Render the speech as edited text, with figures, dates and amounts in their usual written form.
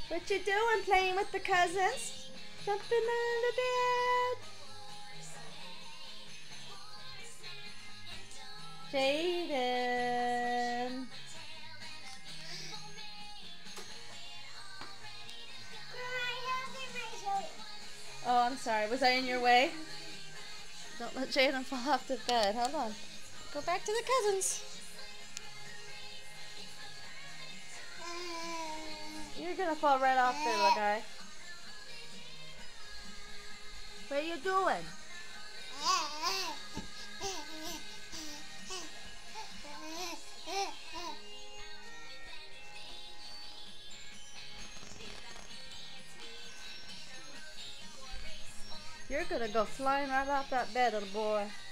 What you doing? Playing with the cousins? Jumping on the bed. Jaden. Oh, I'm sorry. Was I in your way? Don't let Jaden fall off the bed. Hold on. Go back to the cousins. You're gonna fall right off there, little guy. What are you doing? You're gonna go flying right off that bed, little boy.